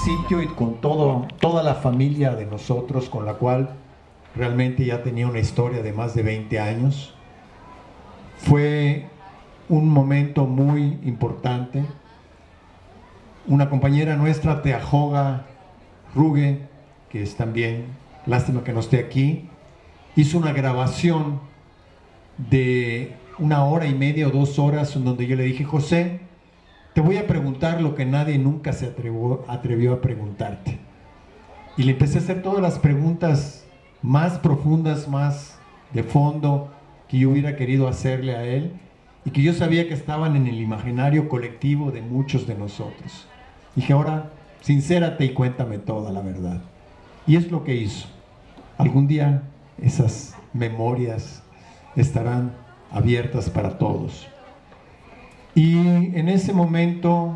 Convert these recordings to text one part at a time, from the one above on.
sitio y con toda la familia de nosotros, con la cual realmente ya tenía una historia de más de 20 años. Fue un momento muy importante. Una compañera nuestra, Teajoga Ruge, que es también, lástima que no esté aquí, hizo una grabación de 1 hora y media o 2 horas, en donde yo le dije: José, te voy a preguntar lo que nadie nunca se atrevió a preguntarte. Y le empecé a hacer todas las preguntas más profundas, más de fondo, que yo hubiera querido hacerle a él, y que yo sabía que estaban en el imaginario colectivo de muchos de nosotros. Dije: ahora, sincérate y cuéntame toda la verdad. Y es lo que hizo. Algún día esas memorias estarán abiertas para todos. Y en ese momento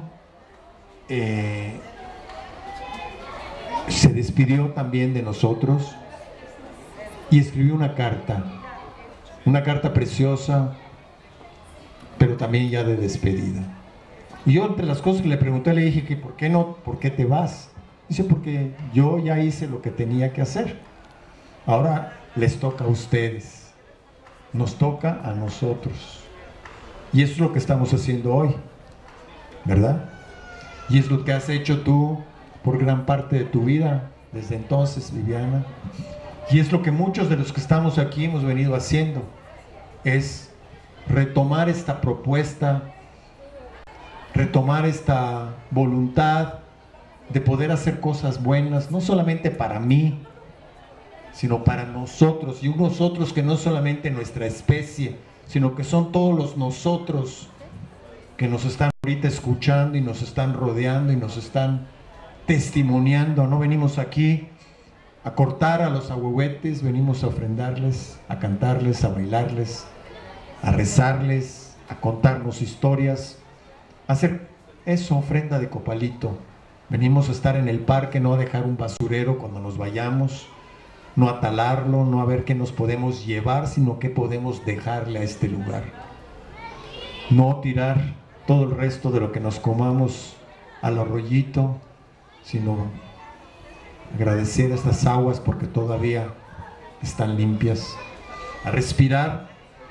se despidió también de nosotros y escribió una carta preciosa, pero también ya de despedida. Y yo, entre las cosas que le pregunté, le dije que ¿por qué te vas? Dice: porque yo ya hice lo que tenía que hacer. Ahora les toca a ustedes, nos toca a nosotros. Y eso es lo que estamos haciendo hoy, ¿verdad? Y es lo que has hecho tú por gran parte de tu vida, desde entonces, Viviana. Y es lo que muchos de los que estamos aquí hemos venido haciendo, es retomar esta propuesta, retomar esta voluntad de poder hacer cosas buenas, no solamente para mí, sino para nosotros, y un nosotros que no es solamente nuestra especie, sino que son todos los nosotros que nos están ahorita escuchando y nos están rodeando y nos están testimoniando. No venimos aquí a cortar a los ahuehuetes, venimos a ofrendarles, a cantarles, a bailarles, a rezarles, a contarnos historias, a hacer eso, ofrenda de copalito. Venimos a estar en el parque, no a dejar un basurero cuando nos vayamos, no a talarlo, no a ver qué nos podemos llevar, sino qué podemos dejarle a este lugar. No tirar todo el resto de lo que nos comamos al arroyito, sino agradecer estas aguas porque todavía están limpias. A respirar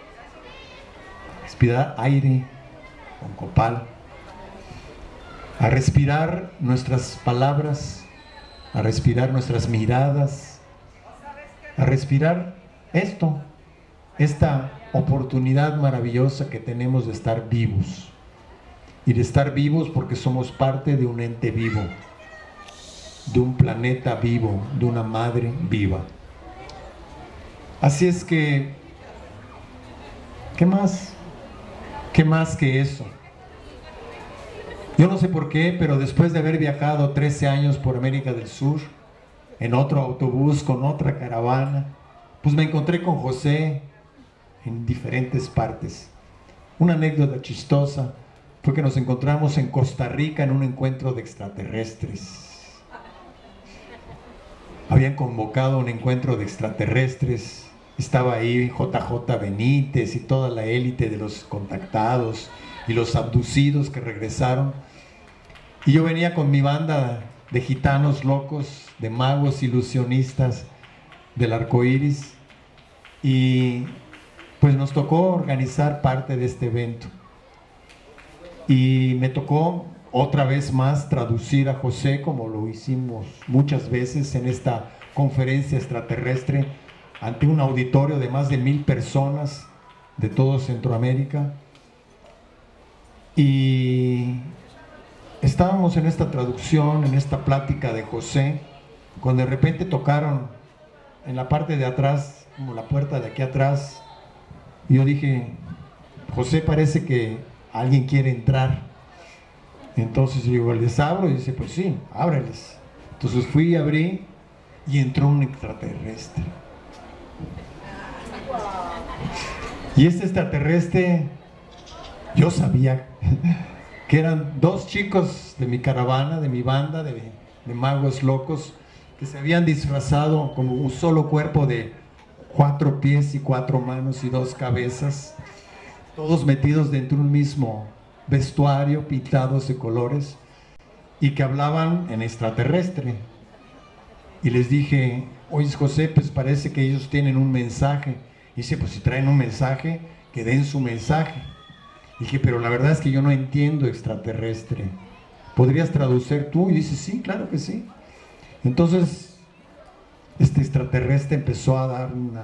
aire con copal, a respirar nuestras palabras, a respirar nuestras miradas, a respirar esta oportunidad maravillosa que tenemos de estar vivos, y de estar vivos porque somos parte de un ente vivo, de un planeta vivo, de una madre viva. Así es que, ¿qué más? ¿Qué más que eso? Yo no sé por qué, pero después de haber viajado 13 años por América del Sur, en otro autobús, con otra caravana, pues me encontré con José en diferentes partes. Una anécdota chistosa fue que nos encontramos en Costa Rica en un encuentro de extraterrestres. Habían convocado un encuentro de extraterrestres, estaba ahí JJ Benítez y toda la élite de los contactados y los abducidos que regresaron. Y yo venía con mi banda de gitanos locos, de magos ilusionistas del arco iris, y pues nos tocó organizar parte de este evento. Y me tocó otra vez más traducir a José, como lo hicimos muchas veces en esta conferencia extraterrestre, ante un auditorio de más de 1000 personas de todo Centroamérica. Y estábamos en esta traducción, en esta plática de José, cuando de repente tocaron en la parte de atrás, como la puerta de aquí atrás, y yo dije: José, parece que alguien quiere entrar. Entonces yo digo: ¿les abro? Y dice: pues sí, ábreles. Entonces fui y abrí, y entró un extraterrestre. Y este extraterrestre, yo sabía que eran 2 chicos de mi caravana, de mi banda de magos locos, que se habían disfrazado como un solo cuerpo de 4 pies y 4 manos y 2 cabezas, todos metidos dentro de un mismo vestuario, pintados de colores. y que hablaban en extraterrestre. Y les dije, oye José, pues parece que ellos tienen un mensaje. Y dice, pues si traen un mensaje, que den su mensaje. Y dije, pero la verdad es que yo no entiendo extraterrestre. ¿Podrías traducir tú? Y dice, sí, claro que sí. Entonces, este extraterrestre empezó a dar un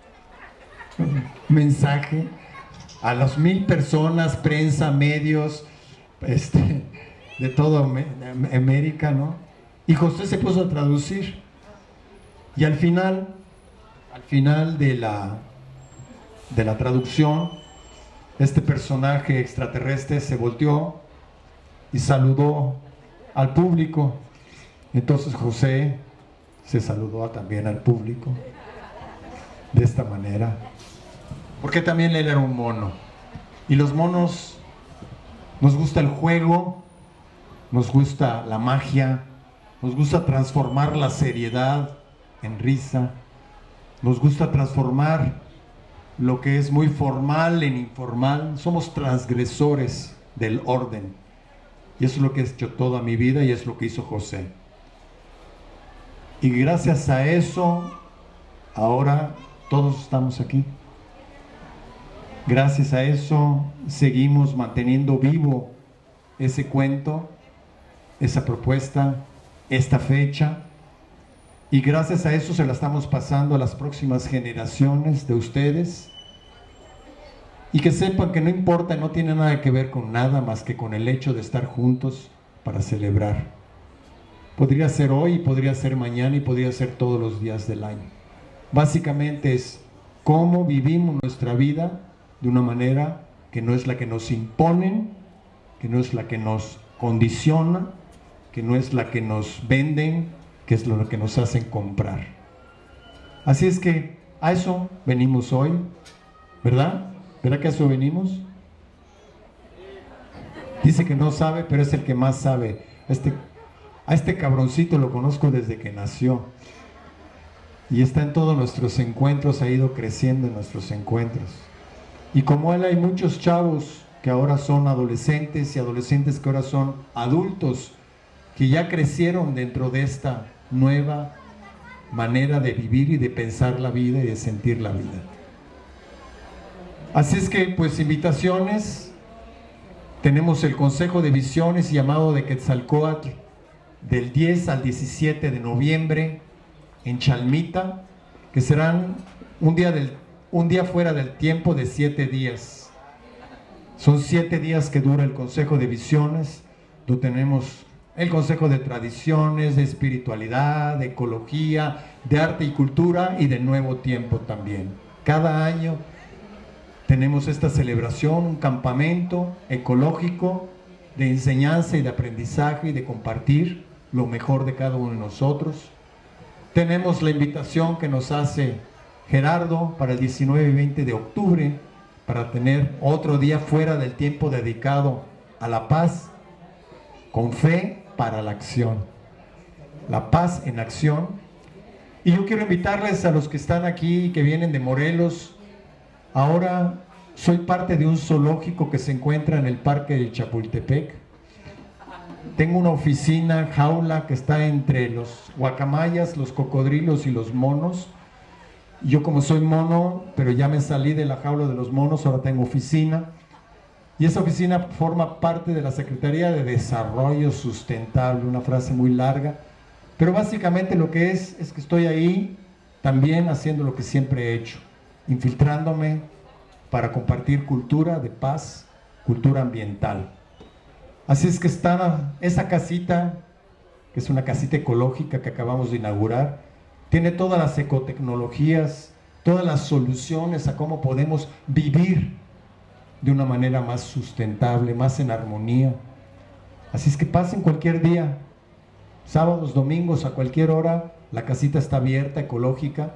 mensaje a las 1000 personas, prensa, medios, de toda América, ¿no? Y José se puso a traducir. Y al final de la traducción, este personaje extraterrestre se volteó y saludó al público. Entonces José se saludó también al público de esta manera, porque también él era un mono. Y los monos, nos gusta el juego, nos gusta la magia, nos gusta transformar la seriedad en risa, nos gusta transformar lo que es muy formal en informal. Somos transgresores del orden, y eso es lo que he hecho toda mi vida, y es lo que hizo José. Y gracias a eso, ahora todos estamos aquí. Gracias a eso, seguimos manteniendo vivo ese cuento, esa propuesta, esta fecha. Y gracias a eso se la estamos pasando a las próximas generaciones de ustedes. Y que sepan que no importa, no tiene nada que ver con nada más que con el hecho de estar juntos para celebrar. Podría ser hoy, podría ser mañana y podría ser todos los días del año. Básicamente es cómo vivimos nuestra vida de una manera que no es la que nos imponen, que no es la que nos condiciona, que no es la que nos venden, que es lo que nos hacen comprar. Así es que a eso venimos hoy, ¿verdad? ¿Verdad que a eso venimos? Dice que no sabe, pero es el que más sabe. A este cabroncito lo conozco desde que nació. Y está en todos nuestros encuentros, ha ido creciendo en nuestros encuentros. Y como él hay muchos chavos que ahora son adolescentes y adolescentes que ahora son adultos, que ya crecieron dentro de esta nueva manera de vivir y de pensar la vida y de sentir la vida. Así es que, pues, invitaciones. Tenemos el Consejo de Visiones y Llamado de Quetzalcóatl del 10 al 17 de noviembre en Chalmita, que serán un día fuera del tiempo de 7 días. Son 7 días que dura el Consejo de Visiones, donde tenemos el Consejo de Tradiciones, de Espiritualidad, de Ecología, de Arte y Cultura y de Nuevo Tiempo también. Cada año tenemos esta celebración, un campamento ecológico de enseñanza y de aprendizaje y de compartir lo mejor de cada uno de nosotros. Tenemos la invitación que nos hace Gerardo para el 19 y 20 de octubre para tener otro día fuera del tiempo dedicado a la paz, con fe para la acción. La paz en acción. Y yo quiero invitarles a los que están aquí, que vienen de Morelos. Ahora soy parte de un zoológico que se encuentra en el Parque de Chapultepec. Tengo una oficina, jaula, que está entre los guacamayas, los cocodrilos y los monos. Yo, como soy mono, pero ya me salí de la jaula de los monos, ahora tengo oficina. Y esa oficina forma parte de la Secretaría de Desarrollo Sustentable, una frase muy larga. Pero básicamente lo que es que estoy ahí también haciendo lo que siempre he hecho, infiltrándome para compartir cultura de paz, cultura ambiental. Así es que está esa casita, que es una casita ecológica que acabamos de inaugurar, tiene todas las ecotecnologías, todas las soluciones a cómo podemos vivir de una manera más sustentable, más en armonía. Así es que pasen cualquier día, sábados, domingos, a cualquier hora, la casita está abierta, ecológica.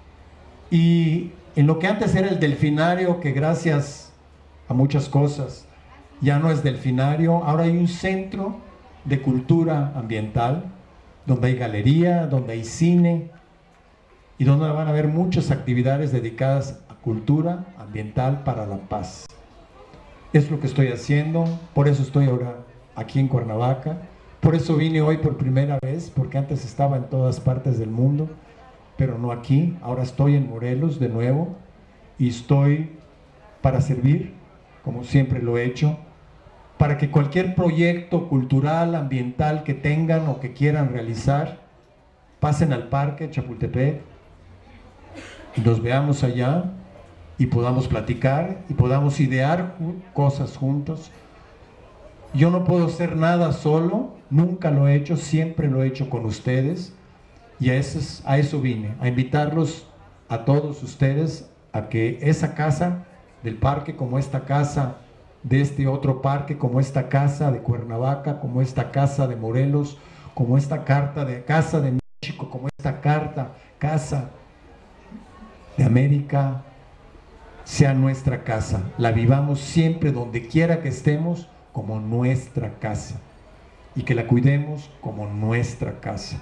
Y en lo que antes era el delfinario, que gracias a muchas cosas ya no es delfinario, ahora hay un centro de cultura ambiental, donde hay galería, donde hay cine, y donde van a haber muchas actividades dedicadas a cultura ambiental para la paz. Es lo que estoy haciendo, por eso estoy ahora aquí en Cuernavaca, Por eso vine hoy por primera vez, porque antes estaba en todas partes del mundo, pero no aquí. Ahora estoy en Morelos de nuevo y estoy para servir, como siempre lo he hecho, para que cualquier proyecto cultural, ambiental que tengan o que quieran realizar, pasen al parque Chapultepec y nos veamos allá y podamos platicar y podamos idear cosas juntos. Yo no puedo hacer nada solo, nunca lo he hecho, siempre lo he hecho con ustedes, y a eso vine, a invitarlos a todos ustedes a que esa casa del parque, como esta casa de este otro parque, como esta casa de Cuernavaca, como esta casa de Morelos, como esta carta de casa de México, como esta casa de América, sea nuestra casa, la vivamos siempre donde quiera que estemos como nuestra casa y que la cuidemos como nuestra casa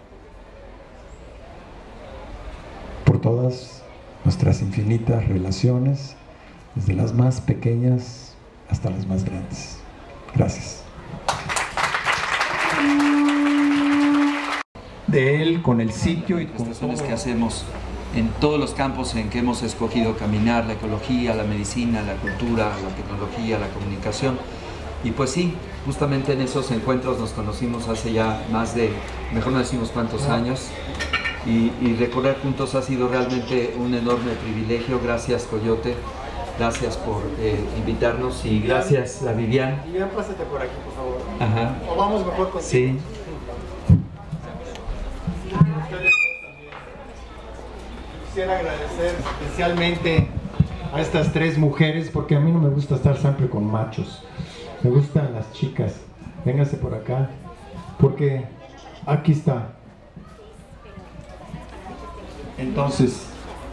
por todas nuestras infinitas relaciones, desde las más pequeñas hasta las más grandes. Gracias. De él, con el sitio y con las que hacemos en todos los campos en que hemos escogido caminar: la ecología, la medicina, la cultura, la tecnología, la comunicación. Y pues sí, justamente en esos encuentros nos conocimos hace ya más de, mejor no decimos cuántos años, y recorrer juntos ha sido realmente un enorme privilegio. Gracias, Coyote, gracias por invitarnos, y gracias a Vivian. Vivian, pásate por aquí, por favor. Ajá. O vamos mejor contigo. Sí. Quisiera agradecer especialmente a estas tres mujeres, porque a mí no me gusta estar siempre con machos, me gustan las chicas. Véngase por acá, porque aquí está. Entonces,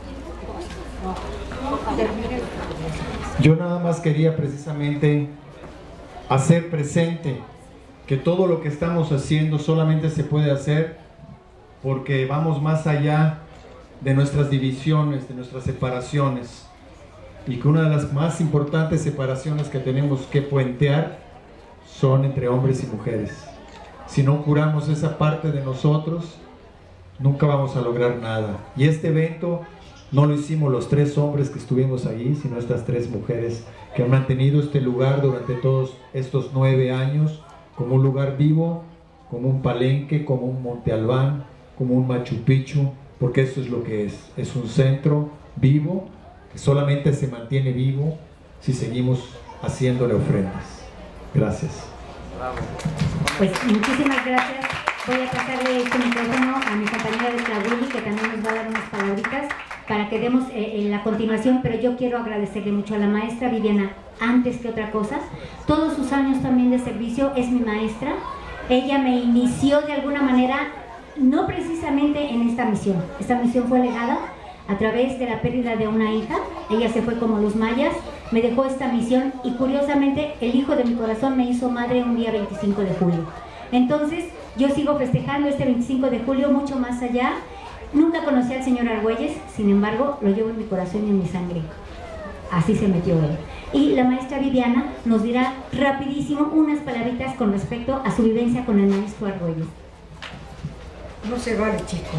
yo nada más quería precisamente hacer presente que todo lo que estamos haciendo solamente se puede hacer porque vamos más allá de nuestras divisiones, de nuestras separaciones, y que una de las más importantes separaciones que tenemos que puentear son entre hombres y mujeres. Si no curamos esa parte de nosotros, nunca vamos a lograr nada. Y este evento no lo hicimos los tres hombres que estuvimos ahí, sino estas tres mujeres que han mantenido este lugar durante todos estos 9 años como un lugar vivo, como un Palenque, como un Monte Albán, como un Machu Picchu, porque eso es lo que es un centro vivo que solamente se mantiene vivo si seguimos haciéndole ofrendas. Gracias. Pues muchísimas gracias. Voy a pasarle este micrófono a mi compañera de Claudeli, que también nos va a dar unas palabritas para que demos en la continuación, pero yo quiero agradecerle mucho a la maestra Viviana, antes que otra cosa. Todos sus años también de servicio, es mi maestra. Ella me inició de alguna manera, no precisamente en esta misión. Esta misión fue legada a través de la pérdida de una hija. Ella se fue como los mayas, me dejó esta misión, y curiosamente el hijo de mi corazón me hizo madre un día 25 de julio. Entonces yo sigo festejando este 25 de julio mucho más allá. Nunca conocí al señor Argüelles, sin embargo lo llevo en mi corazón y en mi sangre. Así se metió él. Y la maestra Viviana nos dirá rapidísimo unas palabritas con respecto a su vivencia con el maestro Argüelles. No se vale, chicos.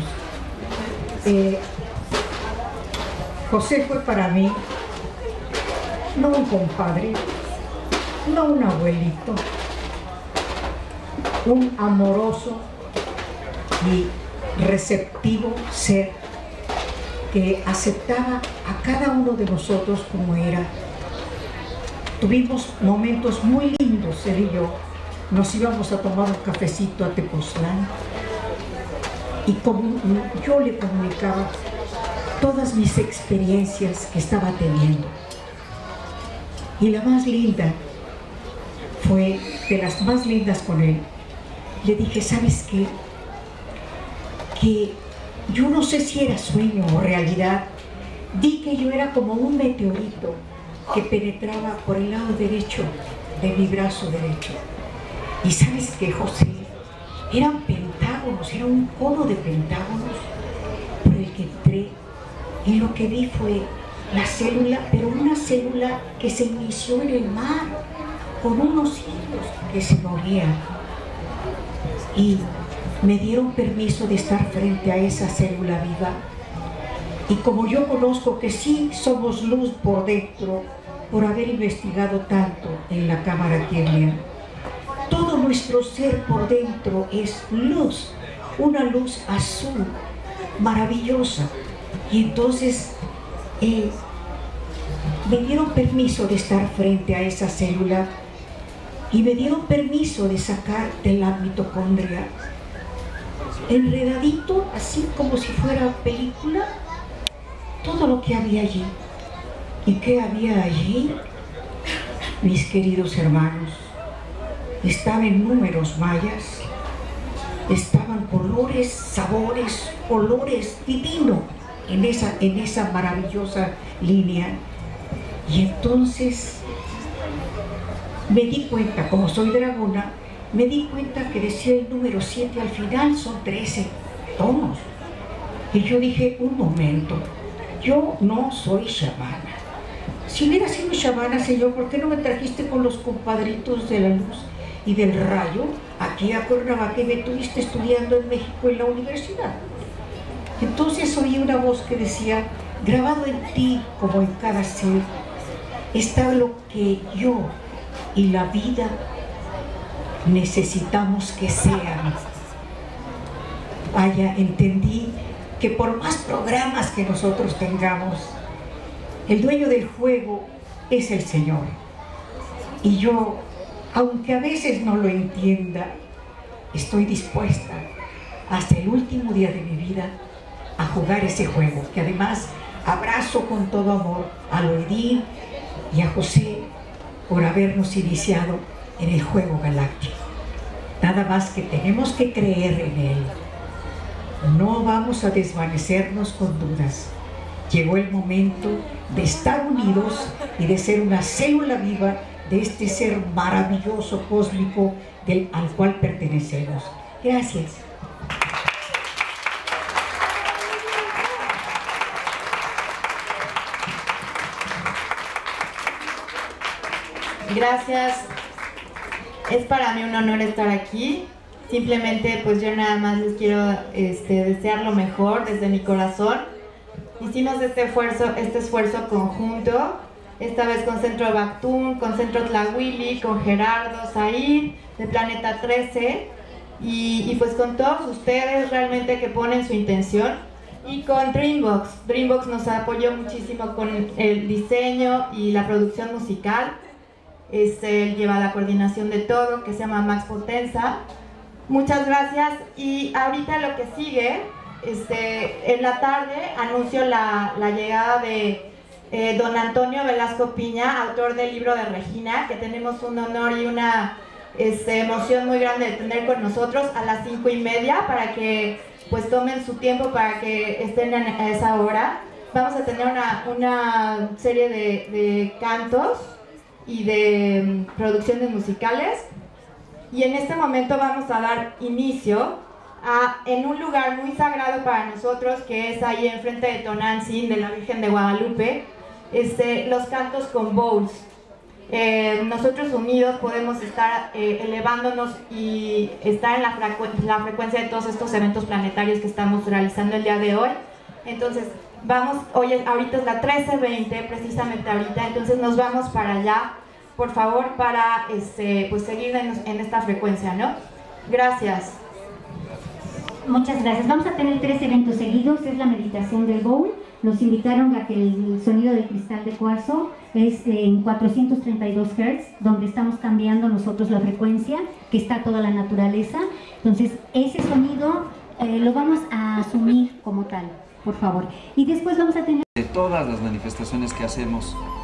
José fue para mí no un compadre, no un abuelito, un amoroso y receptivo ser que aceptaba a cada uno de nosotros como era. Tuvimos momentos muy lindos, él y yo. Nos íbamos a tomar un cafecito a Tepoztlán, y como yo le comunicaba todas mis experiencias que estaba teniendo. Y la más linda fue, de las más lindas con él, le dije, ¿sabes qué? Que yo no sé si era sueño o realidad. Di que yo era como un meteorito que penetraba por el lado derecho de mi brazo derecho. Y ¿sabes qué, José? Eran pentágonos, era un cono de pentágonos por el que entré, y lo que vi fue la célula, pero una célula que se inició en el mar, con unos hilos que se movían. y me dieron permiso de estar frente a esa célula viva. Y como yo conozco que sí somos luz por dentro, por haber investigado tanto en la cámara Kirlian, todo nuestro ser por dentro es luz, una luz azul, maravillosa. Y entonces me dieron permiso de estar frente a esa célula y me dieron permiso de sacar de la mitocondria, enredadito, así como si fuera película, todo lo que había allí. ¿Y qué había allí? Mis queridos hermanos, estaba en números mayas, estaban colores, sabores, olores divinos en esa maravillosa línea. Y entonces me di cuenta, como soy dragona, me di cuenta que decía el número 7 al final, son 13 tomos. Y yo dije, un momento, yo no soy chamana. Si hubiera sido chamana, Señor, ¿por qué no me trajiste con los compadritos de la luz y del rayo aquí a Cuernavaca y me tuviste estudiando en México en la universidad? Entonces oí una voz que decía, grabado en ti como en cada ser, está lo que yo y la vida necesitamos que sean. Vaya, entendí que por más programas que nosotros tengamos, el dueño del juego es el Señor. Y yo, aunque a veces no lo entienda, estoy dispuesta hasta el último día de mi vida a jugar ese juego, que además abrazo con todo amor a Loidín y a José por habernos iniciado en el juego galáctico. Nada más que tenemos que creer en él. No vamos a desvanecernos con dudas. Llegó el momento de estar unidos y de ser una célula viva de este ser maravilloso cósmico al cual pertenecemos. Gracias. Gracias, es para mí un honor estar aquí. Simplemente pues yo nada más les quiero desear lo mejor desde mi corazón. Hicimos este esfuerzo conjunto, esta vez con Centro Bactún, con Centro Tlahuili, con Gerardo Said, de Planeta 13, y pues con todos ustedes realmente que ponen su intención, y con Dreambox. Dreambox nos apoyó muchísimo con el diseño y la producción musical. Él lleva la coordinación de todo, que se llama Max Potenza. Muchas gracias. Y ahorita lo que sigue, en la tarde anuncio la llegada de don Velasco Piña, autor del libro de Regina, que tenemos un honor y una emoción muy grande de tener con nosotros a las 5:30, para que pues tomen su tiempo para que estén a esa hora. Vamos a tener una serie de cantos y de producciones musicales, y en este momento vamos a dar inicio en un lugar muy sagrado para nosotros, que es ahí enfrente de Tonantzin, de la Virgen de Guadalupe, los cantos con bowls. Nosotros unidos podemos estar elevándonos y estar en la frecuencia de todos estos eventos planetarios que estamos realizando el día de hoy. Entonces vamos, ahorita es la 13:20, precisamente ahorita, entonces nos vamos para allá, por favor, para pues seguir en esta frecuencia, ¿no? Gracias. Muchas gracias. Vamos a tener 3 eventos seguidos. Es la meditación del bowl. Nos invitaron a que el sonido del cristal de cuarzo es en 432 Hz, donde estamos cambiando nosotros la frecuencia, que está toda la naturaleza. Entonces, ese sonido lo vamos a asumir como tal, por favor. Y después vamos a tener... De todas las manifestaciones que hacemos